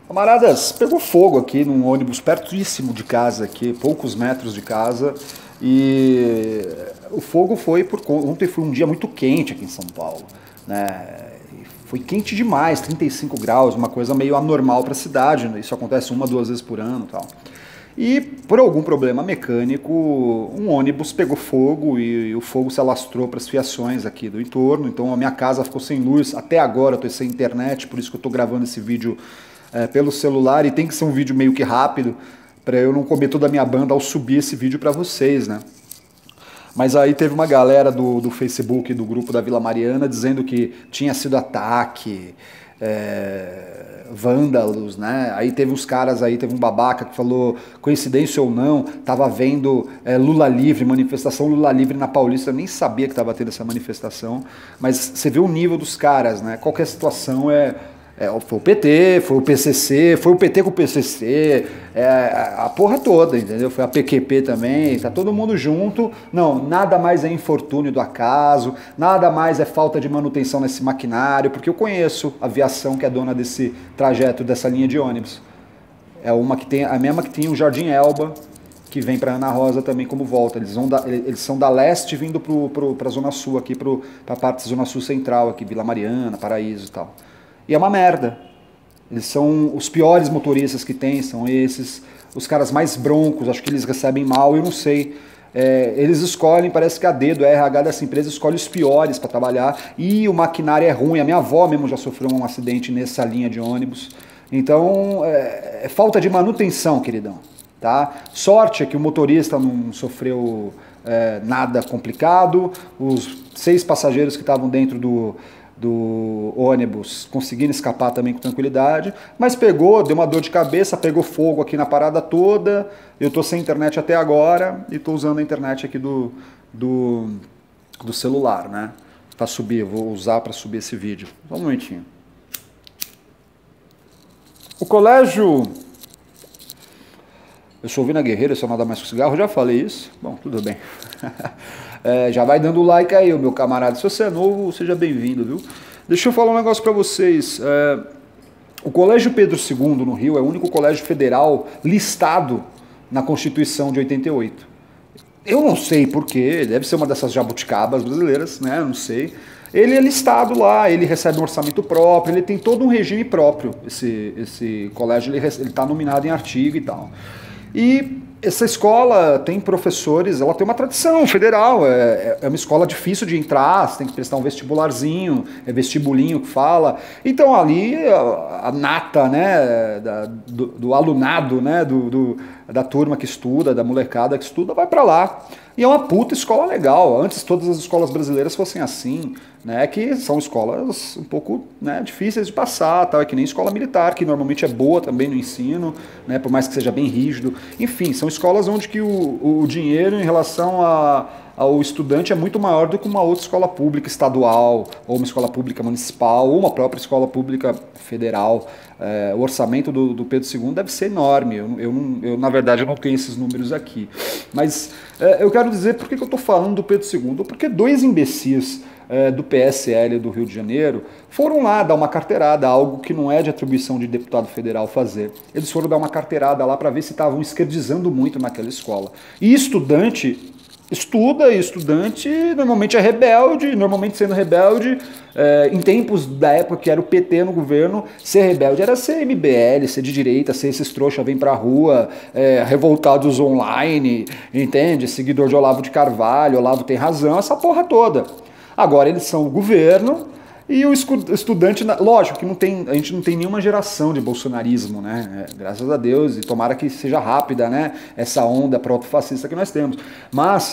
Camaradas, pegou fogo aqui num ônibus pertíssimo de casa aqui, poucos metros de casa, e o fogo foi ontem foi um dia muito quente aqui em São Paulo, né? Foi quente demais, 35 graus, uma coisa meio anormal para a cidade, né? Isso acontece uma, duas vezes por ano, e tal. E por algum problema mecânico, um ônibus pegou fogo e o fogo se alastrou para as fiações aqui do entorno, então a minha casa ficou sem luz, até agora eu estou sem internet, por isso que eu estou gravando esse vídeo pelo celular, e tem que ser um vídeo meio que rápido, para eu não comer toda a minha banda ao subir esse vídeo para vocês, né? Mas aí teve uma galera do Facebook, do grupo da Vila Mariana, dizendo que tinha sido ataque, vândalos, né? Aí teve uns caras aí, teve um babaca que falou, coincidência ou não, tava vendo Lula livre, manifestação Lula livre na Paulista, eu nem sabia que tava tendo essa manifestação, mas você vê o nível dos caras, né? Qualquer situação foi o PT, foi o PCC, foi o PT com o PCC, a porra toda, entendeu? Foi a PQP também, tá todo mundo junto. Não, nada mais é infortúnio do acaso, nada mais é falta de manutenção nesse maquinário, porque eu conheço a aviação que é dona desse trajeto, dessa linha de ônibus. É uma que tem, a mesma que tinha o Jardim Elba, que vem para Ana Rosa também como volta. Eles são da leste vindo para a Zona Sul, aqui para a parte da Zona Sul Central, aqui Vila Mariana, Paraíso e tal. E é uma merda. Eles são os piores motoristas que tem, são esses, os caras mais broncos, acho que eles recebem mal, eu não sei. Eles escolhem, parece que a dedo, a RH dessa empresa escolhe os piores para trabalhar, e o maquinário é ruim. A minha avó mesmo já sofreu um acidente nessa linha de ônibus. Então, é falta de manutenção, queridão. Tá? Sorte é que o motorista não sofreu nada complicado, os 6 passageiros que estavam dentro do ônibus conseguindo escapar também com tranquilidade, mas deu uma dor de cabeça, pegou fogo aqui na parada toda. Eu tô sem internet até agora e tô usando a internet aqui do celular, né? Para subir, eu vou usar para subir esse vídeo. Só um momentinho. O colégio... Eu sou Vina Guerreiro, se eu nada mais com cigarro, já falei isso. Bom, tudo bem. Já vai dando like aí, meu camarada. Se você é novo, seja bem-vindo, viu? Deixa eu falar um negócio para vocês. O Colégio Pedro II, no Rio, é o único colégio federal listado na Constituição de 88. Eu não sei porquê, deve ser uma dessas jabuticabas brasileiras, né? Não sei. Ele é listado lá, ele recebe um orçamento próprio, ele tem todo um regime próprio. Esse colégio, ele está nominado em artigo e tal. E essa escola tem professores, ela tem uma tradição federal, é uma escola difícil de entrar, você tem que prestar um vestibularzinho, é vestibulinho que fala. Então ali a nata, né, do alunado, né, da turma que estuda, da molecada que estuda, vai para lá. E é uma puta escola legal. Antes todas as escolas brasileiras fossem assim, né, que são escolas um pouco, né, difíceis de passar, tal, é que nem escola militar, que normalmente é boa também no ensino, né, por mais que seja bem rígido. Enfim, são escolas onde que o dinheiro em relação ao estudante é muito maior do que uma outra escola pública estadual, ou uma escola pública municipal, ou uma própria escola pública federal. O orçamento do Pedro II deve ser enorme. Eu, na verdade, eu não tenho esses números aqui. Mas eu quero dizer por que eu estou falando do Pedro II. Porque 2 imbecis do PSL do Rio de Janeiro foram lá dar uma carteirada, algo que não é de atribuição de deputado federal fazer. Eles foram dar uma carteirada lá para ver se estavam esquerdizando muito naquela escola. E estudante estuda, e estudante normalmente é rebelde, normalmente sendo rebelde, em tempos da época que era o PT no governo, ser rebelde era ser MBL, ser de direita, ser esses trouxa vem pra rua, revoltados online, entende? Seguidor de Olavo de Carvalho, Olavo tem razão, essa porra toda. Agora eles são o governo e o estudante, lógico que a gente não tem nenhuma geração de bolsonarismo, né? Graças a Deus, e tomara que seja rápida, né, essa onda proto-fascista que nós temos. Mas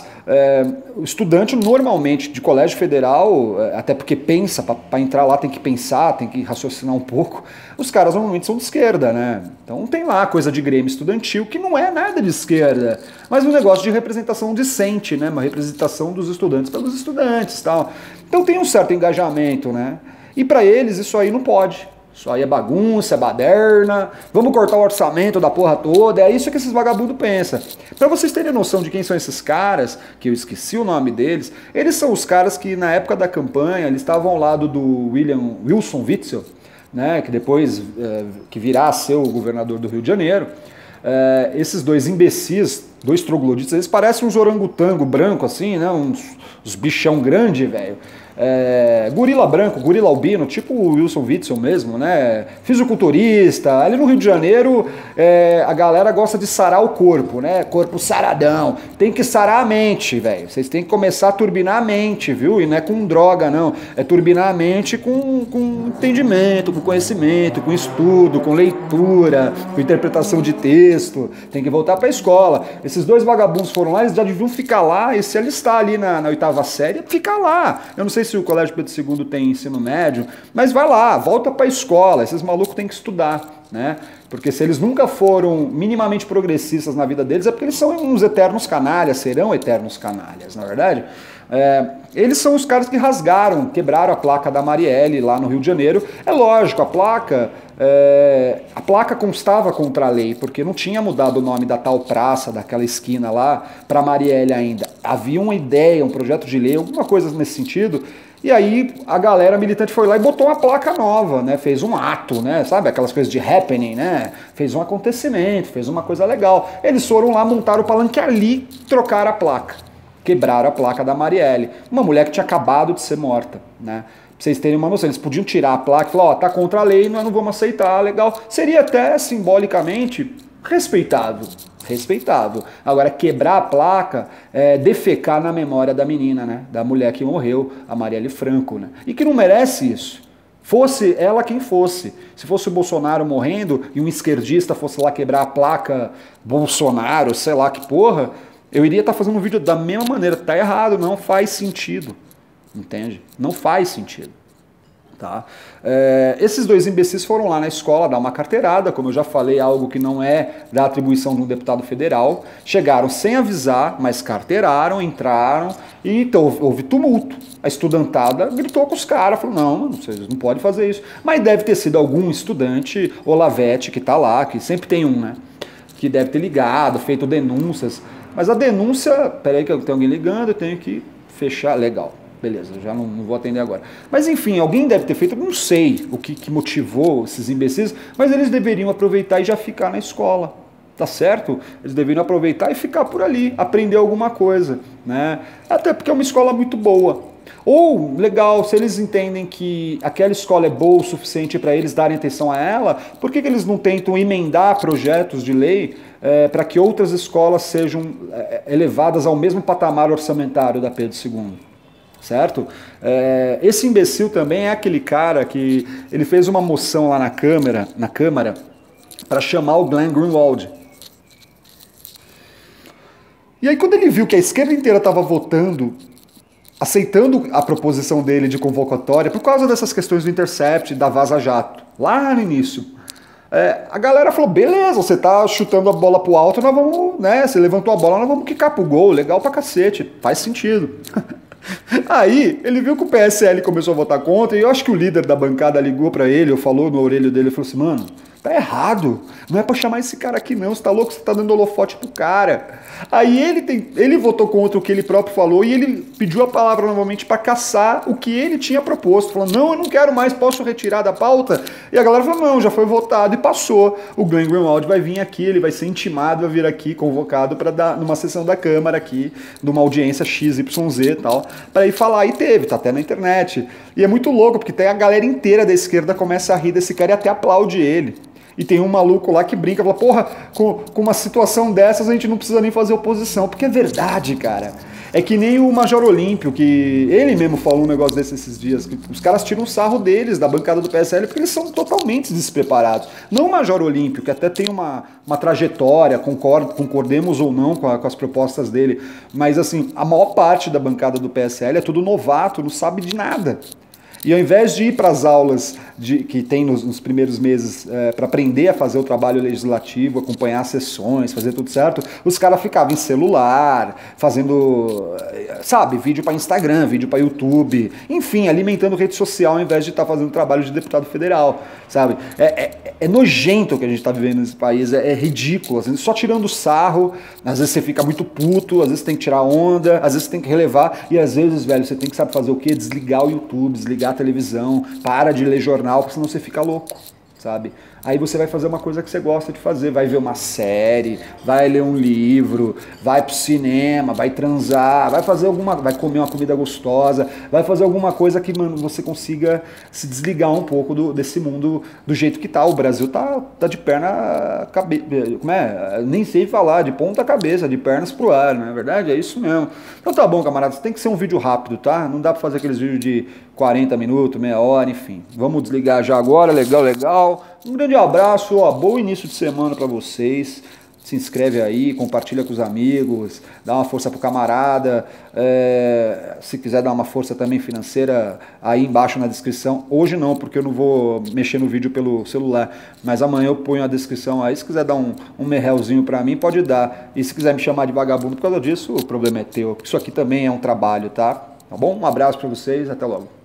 o estudante normalmente de colégio federal, até porque pensa, para entrar lá tem que pensar, tem que raciocinar um pouco, os caras normalmente são de esquerda, né? Então tem lá coisa de grêmio estudantil que não é nada de esquerda, mas um negócio de representação decente, né? Uma representação dos estudantes pelos estudantes e tal. Então tem um certo engajamento, né? E para eles isso aí não pode. Isso aí é bagunça, é baderna, vamos cortar o orçamento da porra toda, é isso que esses vagabundos pensam. Para vocês terem noção de quem são esses caras, que eu esqueci o nome deles, eles são os caras que na época da campanha, eles estavam ao lado do Wilson Witzel, né, que depois que virá a ser o governador do Rio de Janeiro, esses dois imbecis, dois trogloditas, eles parecem uns orangotango branco assim, né, uns bichão grande, velho. Gorila branco, gorila albino, tipo o Wilson Witzel mesmo, né? Fisiculturista. Ali no Rio de Janeiro, a galera gosta de sarar o corpo, né? Corpo saradão. Tem que sarar a mente, velho. Vocês têm que começar a turbinar a mente, viu? E não é com droga, não. É turbinar a mente com entendimento, com conhecimento, com estudo, com leitura, com interpretação de texto. Tem que voltar pra escola. Esses dois vagabundos foram lá, eles já deviam ficar lá e se alistar ali na 8ª série, ficar lá. Eu não sei se o Colégio Pedro II tem ensino médio, mas vai lá, volta para a escola, esses malucos têm que estudar, né? Porque se eles nunca foram minimamente progressistas na vida deles, é porque eles são uns eternos canalhas, serão eternos canalhas, na verdade. Eles são os caras que rasgaram, quebraram a placa da Marielle lá no Rio de Janeiro. É lógico, a placa constava contra a lei, porque não tinha mudado o nome da tal praça, daquela esquina lá, para Marielle ainda. Havia uma ideia, um projeto de lei, alguma coisa nesse sentido. E aí a galera militante foi lá e botou uma placa nova, né? Fez um ato, né? Sabe aquelas coisas de happening, né? Fez um acontecimento, fez uma coisa legal. Eles foram lá, montaram o palanque ali, trocaram a placa. Quebraram a placa da Marielle. Uma mulher que tinha acabado de ser morta, né? Pra vocês terem uma noção, eles podiam tirar a placa e falar, ó, tá contra a lei, nós não vamos aceitar, legal. Seria até simbolicamente respeitável. Respeitável. Agora, quebrar a placa é defecar na memória da menina, né? Da mulher que morreu, a Marielle Franco, né? E que não merece isso. Fosse ela quem fosse. Se fosse o Bolsonaro morrendo e um esquerdista fosse lá quebrar a placa Bolsonaro, sei lá que porra, eu iria estar fazendo um vídeo da mesma maneira. Tá errado, não faz sentido. Entende? Não faz sentido. Tá? Esses dois imbecis foram lá na escola dar uma carteirada, como eu já falei, algo que não é da atribuição de um deputado federal. Chegaram sem avisar, mas carteiraram, entraram e então, houve tumulto. A estudantada gritou com os caras, falou, não, vocês não podem fazer isso. Mas deve ter sido algum estudante, Olavete, que está lá, que sempre tem um, né? Que deve ter ligado, feito denúncias. Mas a denúncia, peraí que tem alguém ligando, eu tenho que fechar, legal. Beleza, já não vou atender agora. Mas enfim, alguém deve ter feito, não sei o que motivou esses imbecis, mas eles deveriam aproveitar e já ficar na escola, tá certo? Eles deveriam aproveitar e ficar por ali, aprender alguma coisa, né? Até porque é uma escola muito boa. Ou, legal, se eles entendem que aquela escola é boa o suficiente para eles darem atenção a ela, por que eles não tentam emendar projetos de lei para que outras escolas sejam elevadas ao mesmo patamar orçamentário da Pedro II? Certo? Esse imbecil também é aquele cara que ele fez uma moção lá na Câmara para chamar o Glenn Greenwald. E aí quando ele viu que a esquerda inteira estava votando, aceitando a proposição dele de convocatória, por causa dessas questões do Intercept, da Vaza Jato, lá no início, a galera falou, beleza, você tá chutando a bola pro alto, nós vamos, né, você levantou a bola, nós vamos quicar pro gol, legal pra cacete, faz sentido. Aí, ele viu que o PSL começou a votar contra, e eu acho que o líder da bancada ligou pra ele, ou falou no orelho dele, e falou assim, mano, tá errado, não é pra chamar esse cara aqui não, você tá louco, você tá dando holofote pro cara. Aí ele votou contra o que ele próprio falou, e ele pediu a palavra novamente pra caçar o que ele tinha proposto, falando, não, eu não quero mais, posso retirar da pauta? E a galera falou, não, já foi votado e passou. O Glenn Greenwald vai vir aqui, ele vai ser intimado a vir aqui, convocado para dar numa sessão da Câmara aqui, numa audiência XYZ e tal, para ir falar, e teve, tá até na internet. E é muito louco, porque tem a galera inteira da esquerda começa a rir desse cara e até aplaude ele. E tem um maluco lá que brinca, fala, porra, com uma situação dessas a gente não precisa nem fazer oposição, porque é verdade, cara. É que nem o Major Olímpio, que ele mesmo falou um negócio desses esses dias, que os caras tiram sarro deles, da bancada do PSL, porque eles são totalmente despreparados. Não o Major Olímpio, que até tem uma trajetória, concordemos ou não com as propostas dele, mas assim, a maior parte da bancada do PSL é tudo novato, não sabe de nada. E ao invés de ir para as aulas que tem nos primeiros meses para aprender a fazer o trabalho legislativo, acompanhar as sessões, fazer tudo certo, os caras ficavam em celular, fazendo, sabe, vídeo para Instagram, vídeo para YouTube, enfim, alimentando rede social ao invés de estar fazendo trabalho de deputado federal, sabe? É nojento o que a gente está vivendo nesse país, é ridículo, assim, só tirando sarro, às vezes você fica muito puto, às vezes tem que tirar onda, às vezes você tem que relevar, e às vezes, velho, você tem que saber fazer o quê? Desligar o YouTube, desligar a televisão, para de ler jornal, jornal, porque senão você fica louco, sabe? Aí você vai fazer uma coisa que você gosta de fazer, vai ver uma série, vai ler um livro, vai pro cinema, vai transar, vai comer uma comida gostosa, vai fazer alguma coisa que, mano, você consiga se desligar um pouco desse mundo do jeito que tá. O Brasil tá de perna, como é? Nem sei falar, de ponta cabeça, de pernas pro ar, não é verdade? É isso mesmo. Então tá bom, camaradas, tem que ser um vídeo rápido, tá? Não dá pra fazer aqueles vídeos de 40 minutos, meia hora, enfim. Vamos desligar já agora, legal. Um grande abraço, ó, bom início de semana para vocês. Se inscreve aí, compartilha com os amigos, dá uma força pro camarada. Se quiser dar uma força também financeira, aí embaixo na descrição. Hoje não, porque eu não vou mexer no vídeo pelo celular, mas amanhã eu ponho a descrição aí. Se quiser dar um merrelzinho para mim, pode dar. E se quiser me chamar de vagabundo por causa disso, o problema é teu, porque isso aqui também é um trabalho, tá? Tá bom? Um abraço para vocês, até logo.